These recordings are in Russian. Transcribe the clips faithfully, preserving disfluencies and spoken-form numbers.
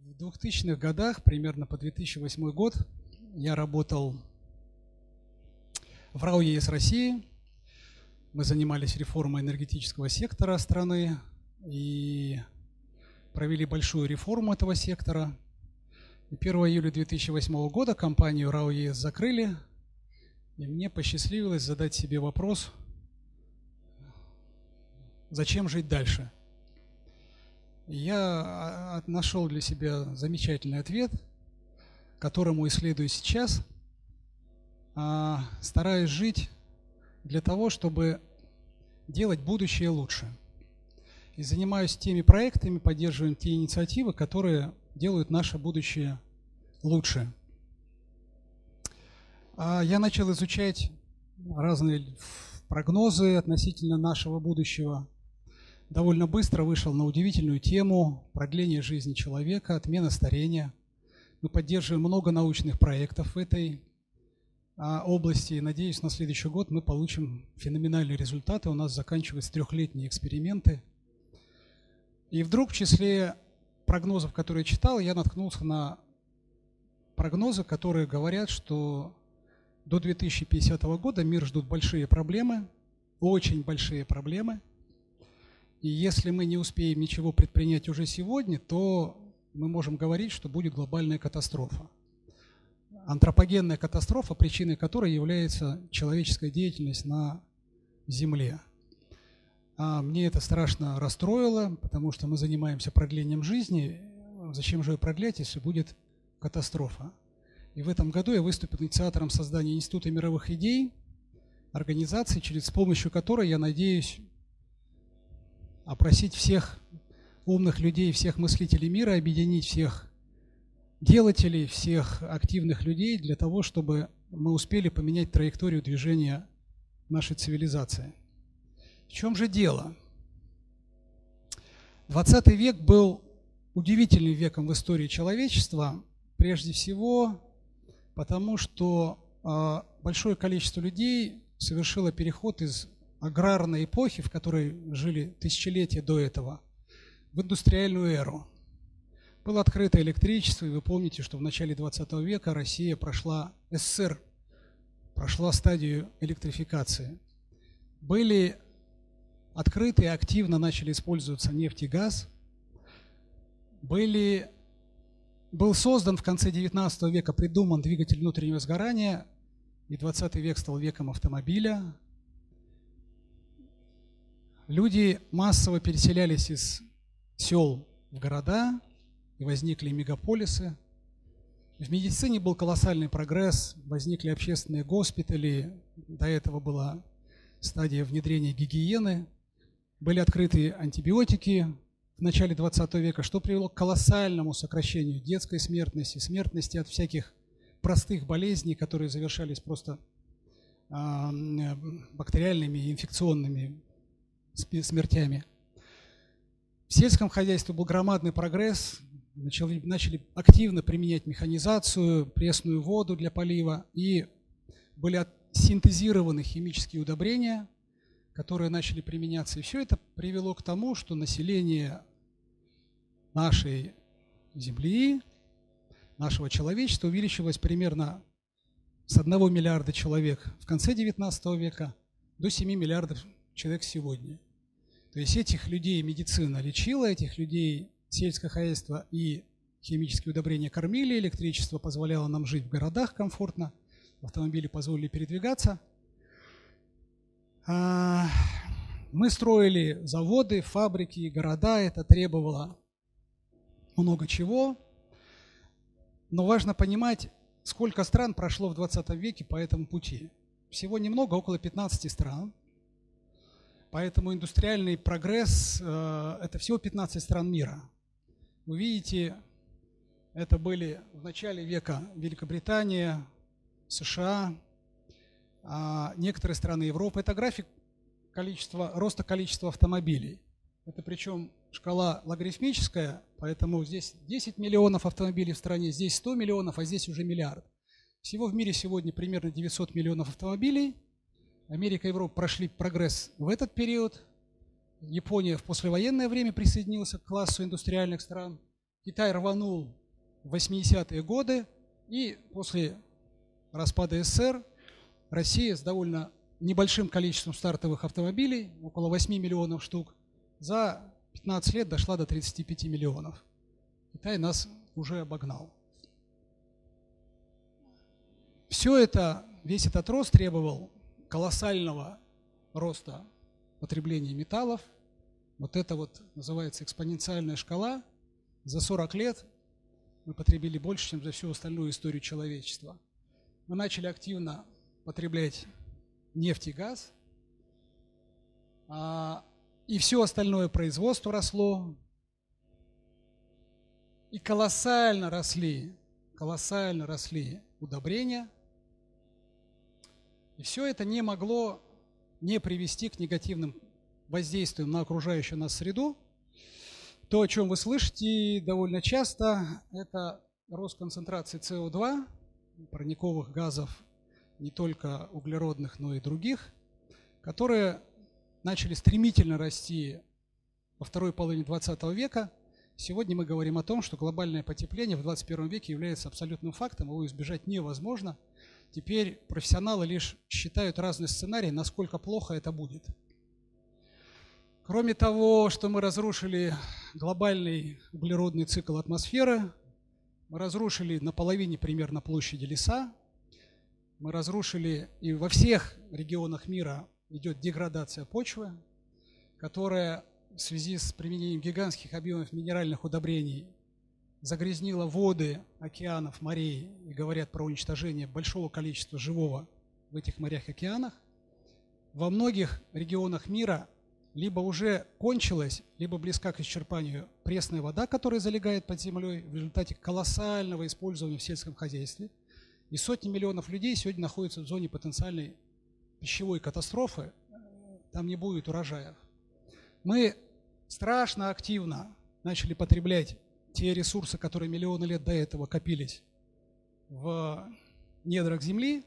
В двухтысячных годах, примерно по две тысячи восьмой год, я работал в РАО ЕС России. Мы занимались реформой энергетического сектора страны и провели большую реформу этого сектора. И первого июля две тысячи восьмого года компанию РАО ЕС закрыли, и мне посчастливилось задать себе вопрос, зачем жить дальше. И я нашел для себя замечательный ответ, которому исследую сейчас, стараюсь жить для того, чтобы делать будущее лучше. И занимаюсь теми проектами, поддерживаем те инициативы, которые делают наше будущее лучше. Я начал изучать разные прогнозы относительно нашего будущего. Довольно быстро вышел на удивительную тему продления жизни человека, отмена старения. Мы поддерживаем много научных проектов в этой области. И надеюсь, на следующий год мы получим феноменальные результаты. У нас заканчиваются трехлетние эксперименты. И вдруг в числе прогнозов, которые я читал, я наткнулся на прогнозы, которые говорят, что до две тысячи пятидесятого года мир ждут большие проблемы, очень большие проблемы. И если мы не успеем ничего предпринять уже сегодня, то мы можем говорить, что будет глобальная катастрофа. Антропогенная катастрофа, причиной которой является человеческая деятельность на Земле. А мне это страшно расстроило, потому что мы занимаемся продлением жизни. Зачем же ее продлять, если будет катастрофа? И в этом году я выступил инициатором создания Института мировых идей, организации, через с помощью которой я надеюсь опросить всех умных людей, всех мыслителей мира, объединить всех делателей, всех активных людей для того, чтобы мы успели поменять траекторию движения нашей цивилизации. В чем же дело? двадцатый век был удивительным веком в истории человечества, прежде всего потому, что большое количество людей совершило переход из аграрной эпохи, в которой жили тысячелетия до этого, в индустриальную эру. Было открыто электричество, и вы помните, что в начале двадцатого века Россия прошла, СССР прошла стадию электрификации. Были открыты и активно начали использоваться нефть и газ. Были, был создан в конце девятнадцатого века, придуман двигатель внутреннего сгорания, и двадцатый век стал веком автомобиля. Люди массово переселялись из сел в города, и возникли мегаполисы. В медицине был колоссальный прогресс, возникли общественные госпитали, до этого была стадия внедрения гигиены, были открыты антибиотики в начале двадцатого века, что привело к колоссальному сокращению детской смертности, смертности от всяких простых болезней, которые завершались просто бактериальными, инфекционными смертями. В сельском хозяйстве был громадный прогресс, начали, начали активно применять механизацию, пресную воду для полива, и были синтезированы химические удобрения, которые начали применяться. И все это привело к тому, что население нашей Земли, нашего человечества увеличилось примерно с одного миллиарда человек в конце девятнадцатого века до семи миллиардов человек сегодня. То есть этих людей медицина лечила, этих людей сельское хозяйство и химические удобрения кормили, электричество позволяло нам жить в городах комфортно, автомобили позволили передвигаться. Мы строили заводы, фабрики, города, это требовало много чего. Но важно понимать, сколько стран прошло в двадцатом веке по этому пути. Всего немного, около пятнадцати стран. Поэтому индустриальный прогресс – это всего пятнадцать стран мира. Вы видите, это были в начале века Великобритания, США, некоторые страны Европы. Это график количества, роста количества автомобилей. Это причем шкала логарифмическая, поэтому здесь десять миллионов автомобилей в стране, здесь сто миллионов, а здесь уже миллиард. Всего в мире сегодня примерно девятьсот миллионов автомобилей. Америка и Европа прошли прогресс в этот период. Япония в послевоенное время присоединилась к классу индустриальных стран. Китай рванул в восьмидесятые годы, и после распада СССР Россия с довольно небольшим количеством стартовых автомобилей, около восьми миллионов штук, за пятнадцать лет дошла до тридцати пяти миллионов. Китай нас уже обогнал. Все это, весь этот рост требовал колоссального роста потребления металлов. Вот это вот называется экспоненциальная шкала. За сорок лет мы потребили больше, чем за всю остальную историю человечества. Мы начали активно потреблять нефть и газ, а, и все остальное производство росло, и колоссально росли, колоссально росли удобрения, и все это не могло не привести к негативным воздействиям на окружающую нас среду. То, о чем вы слышите довольно часто, это рост концентрации С О два, парниковых газов, не только углеродных, но и других, которые начали стремительно расти во второй половине двадцатого века. Сегодня мы говорим о том, что глобальное потепление в двадцать первом веке является абсолютным фактом, его избежать невозможно. Теперь профессионалы лишь считают разные сценарии, насколько плохо это будет. Кроме того, что мы разрушили глобальный углеродный цикл атмосферы, мы разрушили на половине примерно площади леса, мы разрушили, и во всех регионах мира идет деградация почвы, которая в связи с применением гигантских объемов минеральных удобрений загрязнила воды океанов, морей, и говорят про уничтожение большого количества живого в этих морях и океанах. Во многих регионах мира либо уже кончилась, либо близка к исчерпанию пресная вода, которая залегает под землей в результате колоссального использования в сельском хозяйстве. И сотни миллионов людей сегодня находятся в зоне потенциальной пищевой катастрофы, там не будет урожаев. Мы страшно активно начали потреблять те ресурсы, которые миллионы лет до этого копились в недрах Земли.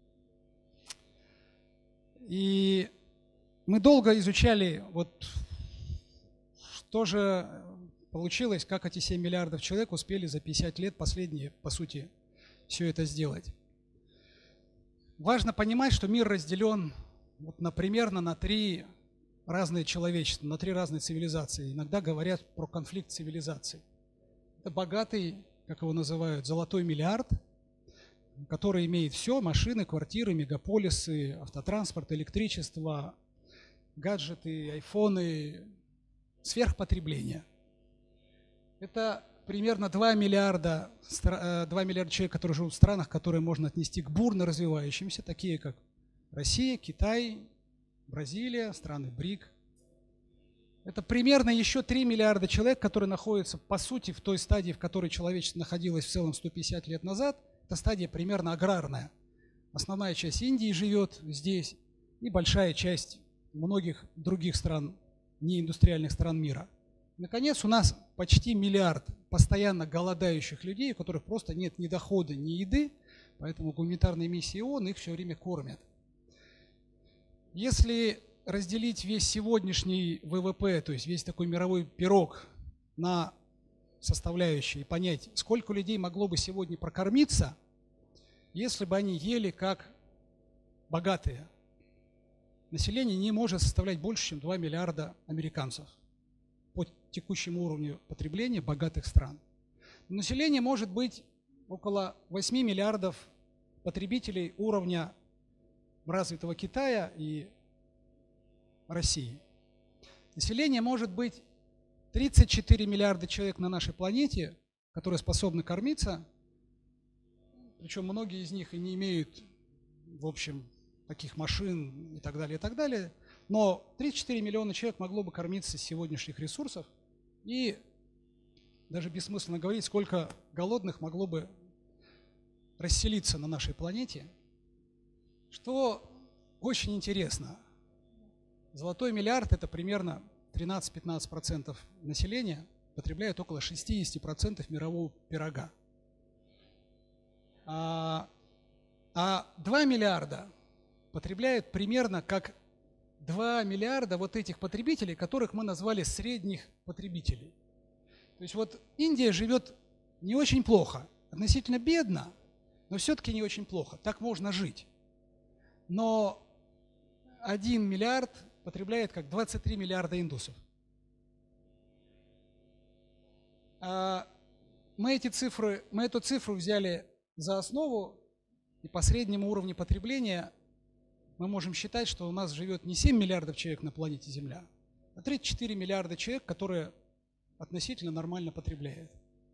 И мы долго изучали, вот что же получилось, как эти семь миллиардов человек успели за пятьдесят лет последние, по сути, все это сделать. Важно понимать, что мир разделен вот на, примерно на три разные человечества, на три разные цивилизации. Иногда говорят про конфликт цивилизаций. Это богатый, как его называют, золотой миллиард, который имеет все: машины, квартиры, мегаполисы, автотранспорт, электричество, гаджеты, айфоны, сверхпотребление. Это примерно два миллиарда, два миллиарда человек, которые живут в странах, которые можно отнести к бурно развивающимся, такие как Россия, Китай, Бразилия, страны БРИК. Это примерно еще три миллиарда человек, которые находятся, по сути, в той стадии, в которой человечество находилось в целом сто пятьдесят лет назад. Это стадия примерно аграрная. Основная часть Индии живет здесь, и большая часть многих других стран, неиндустриальных стран мира. Наконец, у нас почти миллиард постоянно голодающих людей, у которых просто нет ни дохода, ни еды, поэтому гуманитарные миссии ООН их все время кормят. Если разделить весь сегодняшний вэ вэ пэ, то есть весь такой мировой пирог, на составляющие и понять, сколько людей могло бы сегодня прокормиться, если бы они ели как богатые. Население не может составлять больше, чем два миллиарда американцев по текущему уровню потребления богатых стран. Но население может быть около восьми миллиардов потребителей уровня развитого Китая и России. Население может быть тридцать четыре миллиарда человек на нашей планете, которые способны кормиться, причем многие из них и не имеют, в общем, таких машин и так далее, и так далее. Но тридцать четыре миллиона человек могло бы кормиться с сегодняшних ресурсов, и даже бессмысленно говорить, сколько голодных могло бы расселиться на нашей планете. Что очень интересно, золотой миллиард – это примерно тринадцать-пятнадцать процентов населения, потребляет около шестьдесят процентов мирового пирога. А, а два миллиарда потребляют примерно как два миллиарда вот этих потребителей, которых мы назвали средних потребителей. То есть вот Индия живет не очень плохо. Относительно бедно, но все-таки не очень плохо. Так можно жить. Но один миллиард потребляет как двадцать три миллиарда индусов. Мы, эти цифры, мы эту цифру взяли за основу, и по среднему уровню потребления мы можем считать, что у нас живет не семь миллиардов человек на планете Земля, а тридцать четыре миллиарда человек, которые относительно нормально потребляют.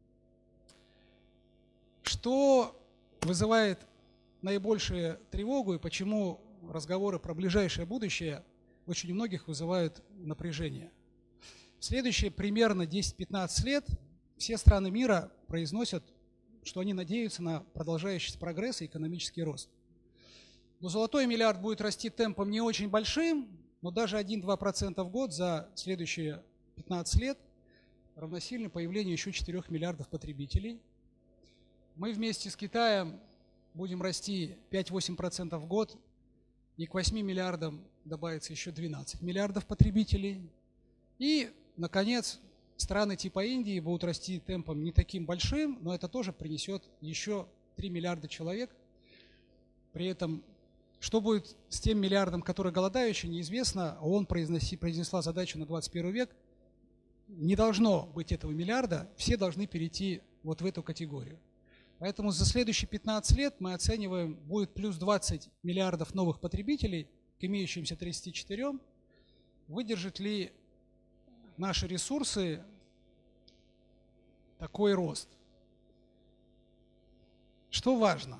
Что вызывает наибольшую тревогу и почему разговоры про ближайшее будущее очень у многих вызывают напряжение? В следующие примерно десять-пятнадцать лет все страны мира произносят, что они надеются на продолжающийся прогресс и экономический рост. Но золотой миллиард будет расти темпом не очень большим, но даже один-два процента в год за следующие пятнадцать лет равносильно появлению еще четырёх миллиардов потребителей. Мы вместе с Китаем будем расти пять-восемь процентов в год, и к восьми миллиардам добавится еще двенадцать миллиардов потребителей. И, наконец, страны типа Индии будут расти темпом не таким большим, но это тоже принесет еще три миллиарда человек. При этом, что будет с тем миллиардом, который голодающий, неизвестно. ООН произнесла задачу на двадцать первый век. Не должно быть этого миллиарда, все должны перейти вот в эту категорию. Поэтому за следующие пятнадцать лет мы оцениваем, будет плюс двадцать миллиардов новых потребителей к имеющимся тридцати четырем. Выдержат ли наши ресурсы такой рост? Что важно?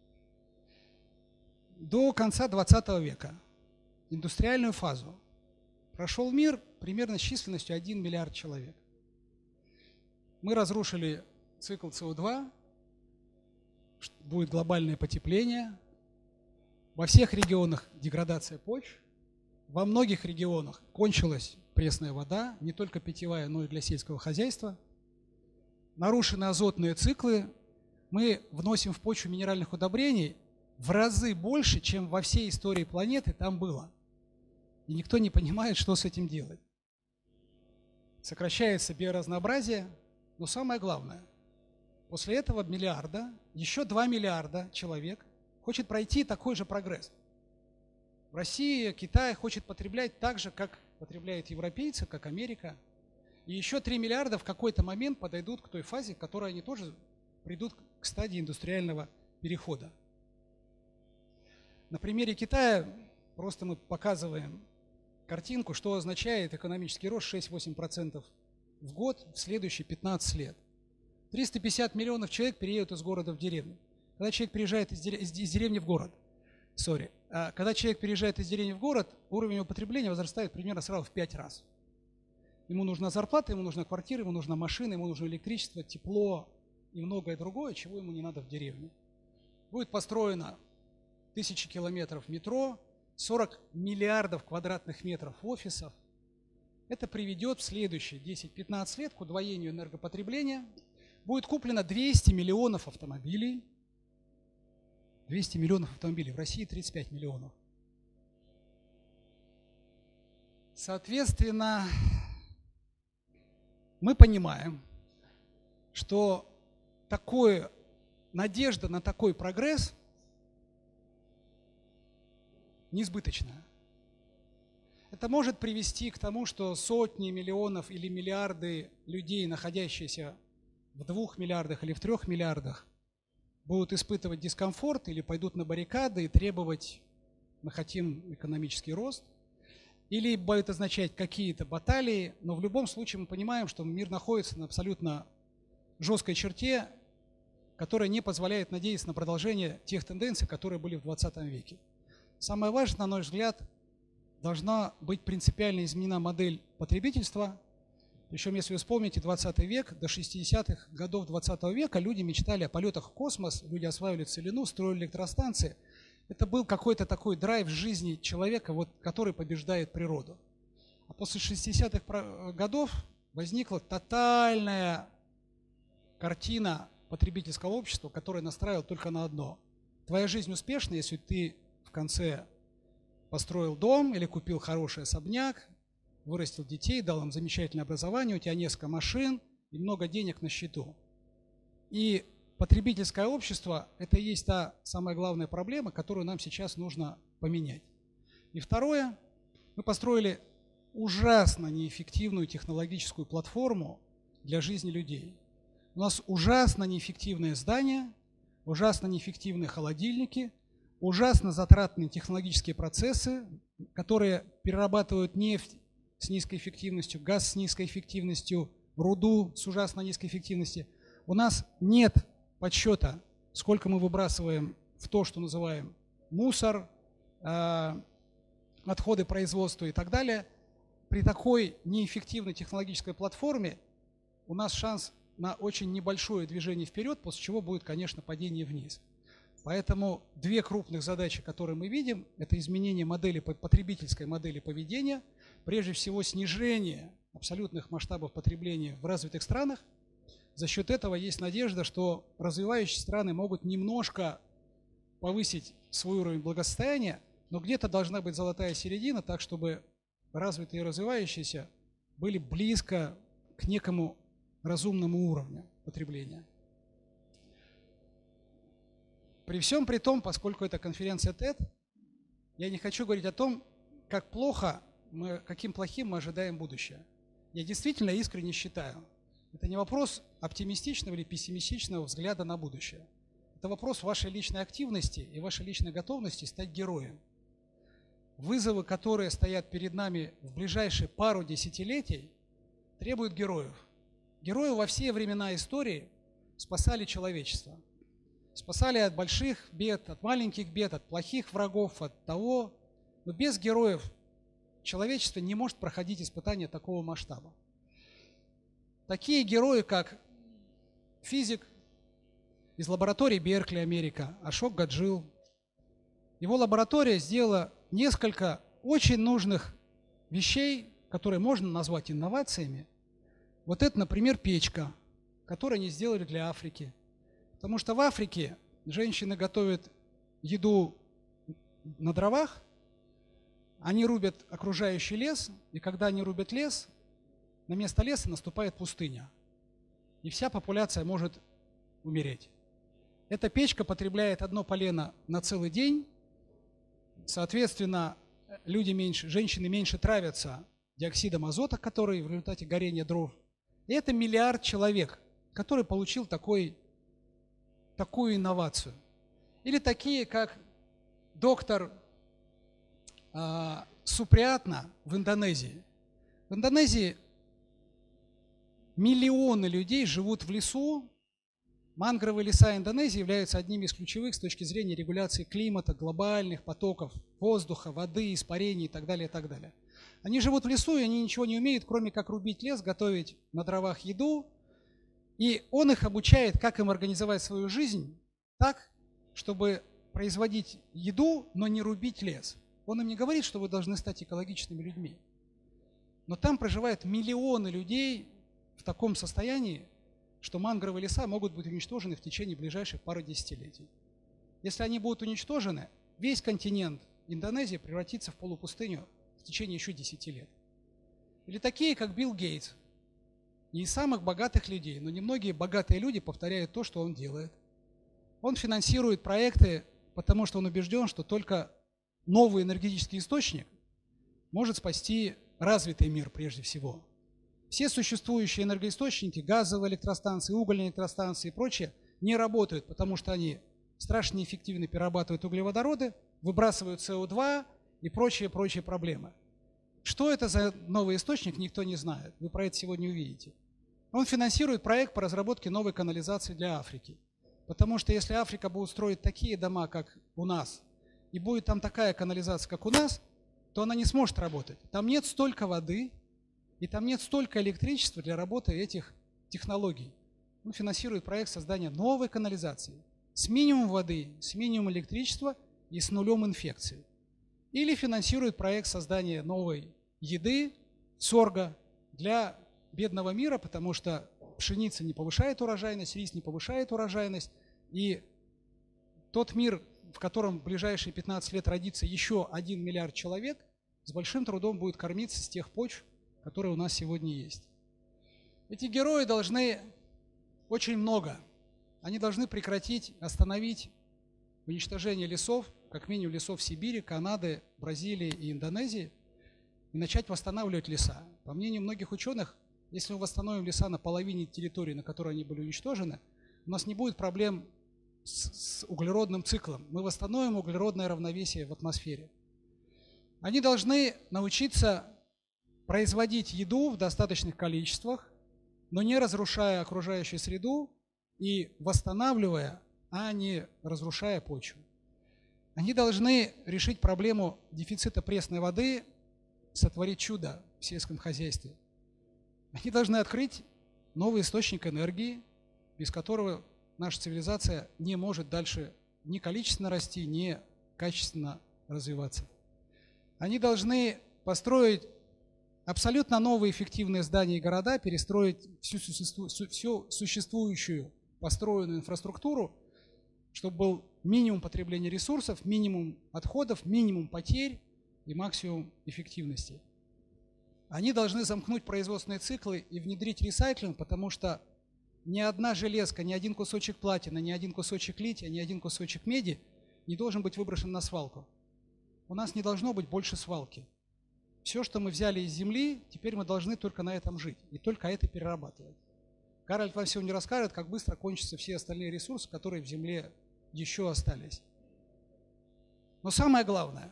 До конца двадцатого века, индустриальную фазу, прошел мир примерно с численностью один миллиард человек. Мы разрушили цикл С О два, будет глобальное потепление, во всех регионах деградация почв, во многих регионах кончилась пресная вода, не только питьевая, но и для сельского хозяйства. Нарушены азотные циклы, мы вносим в почву минеральных удобрений в разы больше, чем во всей истории планеты там было. И никто не понимает, что с этим делать. Сокращается биоразнообразие, но самое главное, после этого миллиарда, еще два миллиарда человек хочет пройти такой же прогресс. В России, Китай хочет потреблять так же, как потребляют европейцы, как Америка. И еще три миллиарда в какой-то момент подойдут к той фазе, в которой они тоже придут к стадии индустриального перехода. На примере Китая просто мы показываем картинку, что означает экономический рост шесть-восемь процентов в год в следующие пятнадцать лет. триста пятьдесят миллионов человек переедут из города в деревню. Когда человек переезжает из деревни в город, sorry, когда человек переезжает из деревни в город, уровень его потребления возрастает примерно сразу в пять раз. Ему нужна зарплата, ему нужна квартира, ему нужна машина, ему нужно электричество, тепло и многое другое, чего ему не надо в деревне. Будет построено тысячи километров метро, сорок миллиардов квадратных метров офисов. Это приведет в следующие десять-пятнадцать лет к удвоению энергопотребления. Будет куплено двести миллионов автомобилей. двести миллионов автомобилей, в России тридцать пять миллионов. Соответственно, мы понимаем, что такое, надежда на такой прогресс несбыточная. Это может привести к тому, что сотни миллионов или миллиарды людей, находящиеся в двух миллиардах или в трех миллиардах, будут испытывать дискомфорт или пойдут на баррикады и требовать, мы хотим экономический рост, или будет означать какие-то баталии, но в любом случае мы понимаем, что мир находится на абсолютно жесткой черте, которая не позволяет надеяться на продолжение тех тенденций, которые были в двадцатом веке. Самое важное, на наш взгляд, должна быть принципиально изменена модель потребительства. Причем, если вы вспомните двадцатый век, до шестидесятых годов двадцатого века люди мечтали о полетах в космос, люди осваивали целину, строили электростанции. Это был какой-то такой драйв жизни человека, вот, который побеждает природу. А после шестидесятых годов возникла тотальная картина потребительского общества, которая настраивала только на одно. Твоя жизнь успешна, если ты в конце построил дом или купил хороший особняк, вырастил детей, дал им замечательное образование, у тебя несколько машин и много денег на счету. И потребительское общество – это и есть та самая главная проблема, которую нам сейчас нужно поменять. И второе, мы построили ужасно неэффективную технологическую платформу для жизни людей. У нас ужасно неэффективные здания, ужасно неэффективные холодильники, ужасно затратные технологические процессы, которые перерабатывают нефть с низкой эффективностью, газ с низкой эффективностью, руду с ужасно низкой эффективностью. У нас нет подсчета, сколько мы выбрасываем в то, что называем мусор, э, отходы производства и так далее. При такой неэффективной технологической платформе у нас шанс на очень небольшое движение вперед, после чего будет, конечно, падение вниз. Поэтому две крупных задачи, которые мы видим, это изменение модели, потребительской модели поведения, прежде всего снижение абсолютных масштабов потребления в развитых странах. За счет этого есть надежда, что развивающиеся страны могут немножко повысить свой уровень благосостояния, но где-то должна быть золотая середина, так чтобы развитые и развивающиеся были близко к некому разумному уровню потребления. При всем при том, поскольку это конференция тед, я не хочу говорить о том, как плохо мы, каким плохим мы ожидаем будущее. Я действительно искренне считаю, это не вопрос оптимистичного или пессимистичного взгляда на будущее. Это вопрос вашей личной активности и вашей личной готовности стать героем. Вызовы, которые стоят перед нами в ближайшие пару десятилетий, требуют героев. Герои во все времена истории спасали человечество. Спасали от больших бед, от маленьких бед, от плохих врагов, от того. Но без героев человечество не может проходить испытания такого масштаба. Такие герои, как физик из лаборатории Беркли, Америка, Ашок Гаджил. Его лаборатория сделала несколько очень нужных вещей, которые можно назвать инновациями. Вот это, например, печка, которую они сделали для Африки. Потому что в Африке женщины готовят еду на дровах, они рубят окружающий лес, и когда они рубят лес, на место леса наступает пустыня, и вся популяция может умереть. Эта печка потребляет одно полено на целый день, соответственно, люди меньше, женщины меньше травятся диоксидом азота, который в результате горения дров. И это миллиард человек, который получил такой такую инновацию. Или такие, как доктор э, Суприатна в Индонезии. В Индонезии миллионы людей живут в лесу. Мангровые леса Индонезии являются одними из ключевых с точки зрения регуляции климата, глобальных потоков воздуха, воды, испарений и так далее, и так далее. Они живут в лесу, и они ничего не умеют, кроме как рубить лес, готовить на дровах еду. И он их обучает, как им организовать свою жизнь так, чтобы производить еду, но не рубить лес. Он им не говорит, что вы должны стать экологичными людьми. Но там проживают миллионы людей в таком состоянии, что мангровые леса могут быть уничтожены в течение ближайших пары десятилетий. Если они будут уничтожены, весь континент Индонезии превратится в полупустыню в течение еще десяти лет. Или такие, как Билл Гейтс. Не из самых богатых людей, но немногие богатые люди повторяют то, что он делает. Он финансирует проекты, потому что он убежден, что только новый энергетический источник может спасти развитый мир прежде всего. Все существующие энергоисточники, газовые электростанции, угольные электростанции и прочее, не работают, потому что они страшно неэффективно перерабатывают углеводороды, выбрасывают С О два и прочие-прочие проблемы. Что это за новый источник, никто не знает. Вы про это сегодня увидите. Он финансирует проект по разработке новой канализации для Африки. Потому что если Африка будет строить такие дома, как у нас, и будет там такая канализация, как у нас, то она не сможет работать. Там нет столько воды, и там нет столько электричества для работы этих технологий. Он финансирует проект создания новой канализации с минимумом воды, с минимумом электричества и с нулем инфекций. Или финансирует проект создания новой еды, сорга для бедного мира, потому что пшеница не повышает урожайность, рис не повышает урожайность, и тот мир, в котором в ближайшие пятнадцать лет родится еще один миллиард человек, с большим трудом будет кормиться с тех почв, которые у нас сегодня есть. Эти герои должны очень много Они должны прекратить, остановить уничтожение лесов, как минимум лесов Сибири, Канады, Бразилии и Индонезии, и начать восстанавливать леса. По мнению многих ученых, если мы восстановим леса на половине территории, на которой они были уничтожены, у нас не будет проблем с, с углеродным циклом. Мы восстановим углеродное равновесие в атмосфере. Они должны научиться производить еду в достаточных количествах, но не разрушая окружающую среду и восстанавливая, а не разрушая почву. Они должны решить проблему дефицита пресной воды, сотворить чудо в сельском хозяйстве. Они должны открыть новый источник энергии, без которого наша цивилизация не может дальше ни количественно расти, ни качественно развиваться. Они должны построить абсолютно новые эффективные здания и города, перестроить всю, всю существующую построенную инфраструктуру, чтобы был минимум потребления ресурсов, минимум отходов, минимум потерь и максимум эффективности. Они должны замкнуть производственные циклы и внедрить ресайклинг, потому что ни одна железка, ни один кусочек платины, ни один кусочек лития, ни один кусочек меди не должен быть выброшен на свалку. У нас не должно быть больше свалки. Все, что мы взяли из земли, теперь мы должны только на этом жить и только это перерабатывать. Гарольд вам сегодня расскажет, как быстро кончатся все остальные ресурсы, которые в земле еще остались. Но самое главное,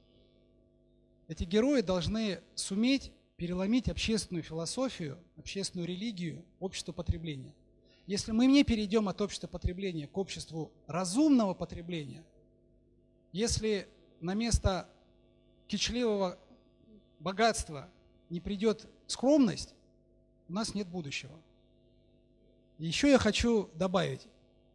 эти герои должны суметь переломить общественную философию, общественную религию, общество потребления. Если мы не перейдем от общества потребления к обществу разумного потребления, если на место кичливого богатства не придет скромность, у нас нет будущего. И еще я хочу добавить,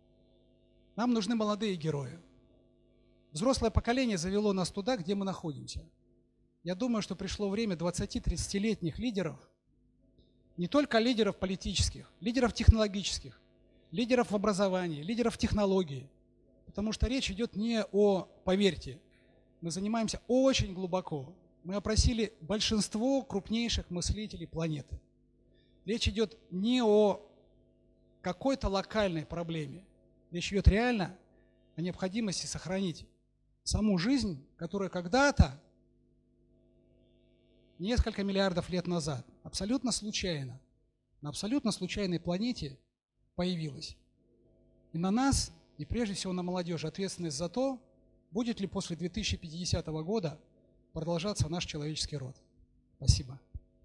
нам нужны молодые герои. Взрослое поколение завело нас туда, где мы находимся. Я думаю, что пришло время двадцати-тридцатилетних лидеров, не только лидеров политических, лидеров технологических, лидеров в образовании, лидеров в технологии. Потому что речь идет не о, поверьте, мы занимаемся очень глубоко. Мы опросили большинство крупнейших мыслителей планеты. Речь идет не о какой-то локальной проблеме. Речь идет реально о необходимости сохранить саму жизнь, которая когда-то, несколько миллиардов лет назад, абсолютно случайно, на абсолютно случайной планете появилась. И на нас, и прежде всего на молодежи, ответственность за то, будет ли после две тысячи пятидесятого года продолжаться наш человеческий род. Спасибо.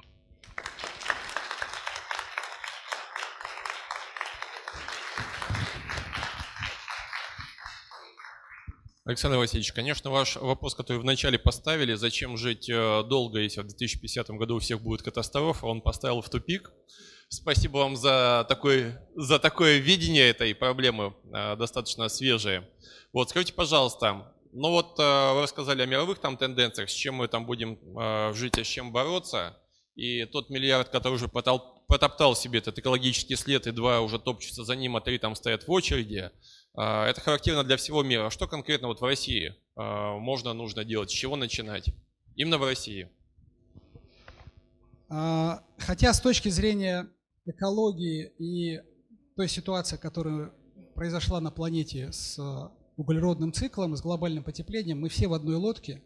Александр Васильевич, конечно, ваш вопрос, который вначале поставили, зачем жить долго, если в две тысячи пятидесятом году у всех будет катастрофа, он поставил в тупик. Спасибо вам за такое, за такое видение этой проблемы, достаточно свежее. Вот, скажите, пожалуйста, ну вот вы рассказали о мировых там тенденциях, с чем мы там будем жить, а с чем бороться, и тот миллиард, который уже потоптал себе этот экологический след, и два уже топчутся за ним, а три там стоят в очереди. Это характерно для всего мира. Что конкретно вот в России можно, нужно делать? С чего начинать? Именно в России. Хотя с точки зрения экологии и той ситуации, которая произошла на планете с углеродным циклом и с глобальным потеплением, мы все в одной лодке.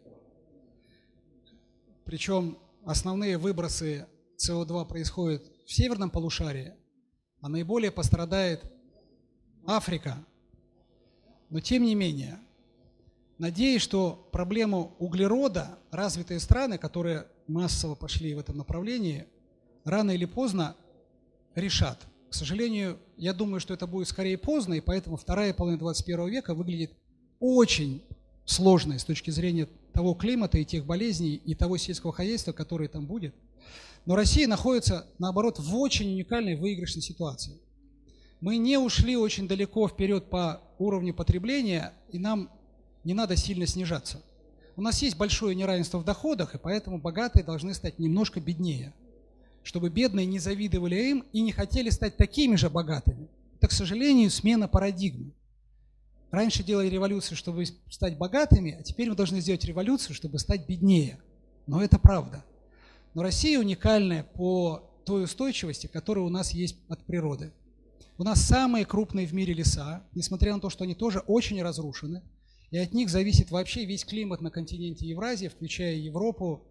Причем основные выбросы С О два происходят в северном полушарии, а наиболее пострадает Африка. Но тем не менее, надеюсь, что проблему углерода развитые страны, которые массово пошли в этом направлении, рано или поздно решат. К сожалению, я думаю, что это будет скорее поздно, и поэтому вторая половина двадцать первого века выглядит очень сложной с точки зрения того климата и тех болезней, и того сельского хозяйства, которое там будет. Но Россия находится, наоборот, в очень уникальной выигрышной ситуации. Мы не ушли очень далеко вперед по уровню потребления, и нам не надо сильно снижаться. У нас есть большое неравенство в доходах, и поэтому богатые должны стать немножко беднее, чтобы бедные не завидовали им и не хотели стать такими же богатыми. Это, к сожалению, смена парадигмы. Раньше делали революцию, чтобы стать богатыми, а теперь мы должны сделать революцию, чтобы стать беднее. Но это правда. Но Россия уникальная по той устойчивости, которая у нас есть от природы. У нас самые крупные в мире леса, несмотря на то, что они тоже очень разрушены. И от них зависит вообще весь климат на континенте Евразии, включая Европу.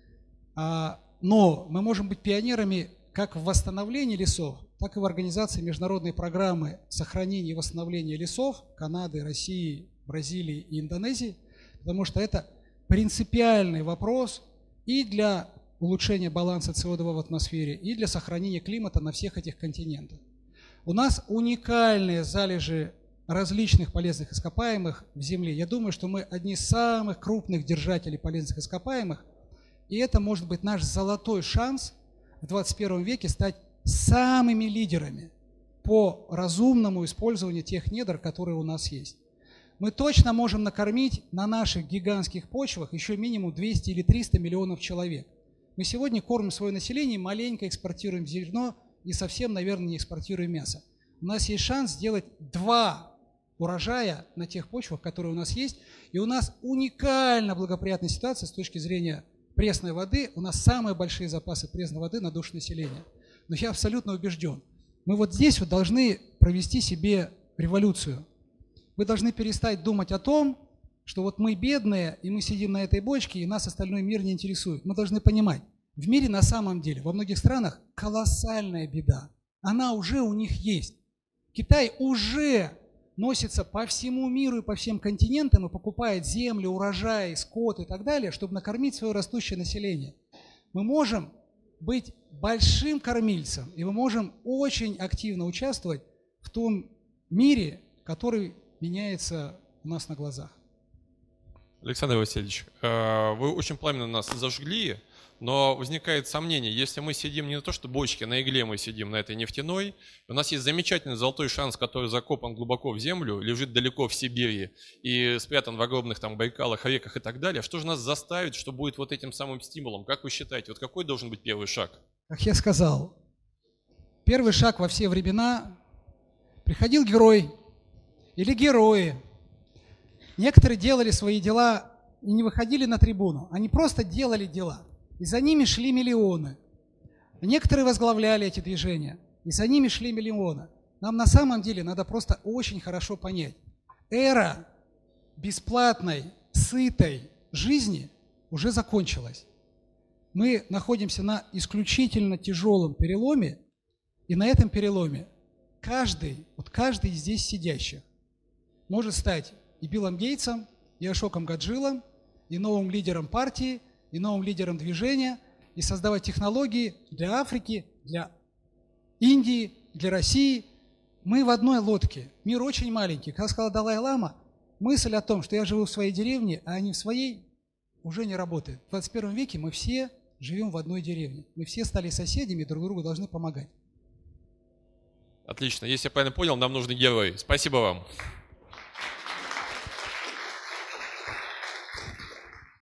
Но мы можем быть пионерами как в восстановлении лесов, так и в организации международной программы сохранения и восстановления лесов Канады, России, Бразилии и Индонезии, потому что это принципиальный вопрос и для улучшения баланса С О два в атмосфере, и для сохранения климата на всех этих континентах. У нас уникальные залежи различных полезных ископаемых в Земле. Я думаю, что мы одни из самых крупных держателей полезных ископаемых, и это может быть наш золотой шанс в двадцать первом веке стать самыми лидерами по разумному использованию тех недр, которые у нас есть. Мы точно можем накормить на наших гигантских почвах еще минимум двести или триста миллионов человек. Мы сегодня кормим свое население, маленько экспортируем зерно и совсем, наверное, не экспортируем мясо. У нас есть шанс сделать два урожая на тех почвах, которые у нас есть. И у нас уникально благоприятная ситуация с точки зрения пресной воды. У нас самые большие запасы пресной воды на душу населения. Но я абсолютно убежден, мы вот здесь вот должны провести себе революцию. Мы должны перестать думать о том, что вот мы бедные, и мы сидим на этой бочке, и нас остальной мир не интересует. Мы должны понимать, в мире на самом деле, во многих странах колоссальная беда. Она уже у них есть. Китай уже носится по всему миру и по всем континентам и покупает землю, урожай, скот и так далее, чтобы накормить свое растущее население. Мы можем быть большим кормильцем, и мы можем очень активно участвовать в том мире, который меняется у нас на глазах. Александр Васильевич, вы очень пламенно нас зажгли, но возникает сомнение, если мы сидим не на то, что бочке, на игле мы сидим, на этой нефтяной, у нас есть замечательный золотой шанс, который закопан глубоко в землю, лежит далеко в Сибири и спрятан в огромных там Байкалах, реках и так далее. Что же нас заставит, что будет вот этим самым стимулом? Как вы считаете, вот какой должен быть первый шаг? Как я сказал, первый шаг во все времена — приходил герой или герои. Некоторые делали свои дела и не выходили на трибуну, они просто делали дела. И за ними шли миллионы. Некоторые возглавляли эти движения, и за ними шли миллионы. Нам на самом деле надо просто очень хорошо понять. Эра бесплатной, сытой жизни уже закончилась. Мы находимся на исключительно тяжелом переломе, и на этом переломе каждый, вот каждый из здесь сидящих может стать и Биллом Гейтсом, и Ашоком Гаджилом, и новым лидером партии, и новым лидером движения, и создавать технологии для Африки, для Индии, для России. Мы в одной лодке. Мир очень маленький. Как сказал Далай-лама, мысль о том, что я живу в своей деревне, а не в своей, уже не работает. В двадцать первом веке мы все живем в одной деревне. Мы все стали соседями, друг другу должны помогать. Отлично. Если я правильно понял, нам нужны герои. Спасибо вам.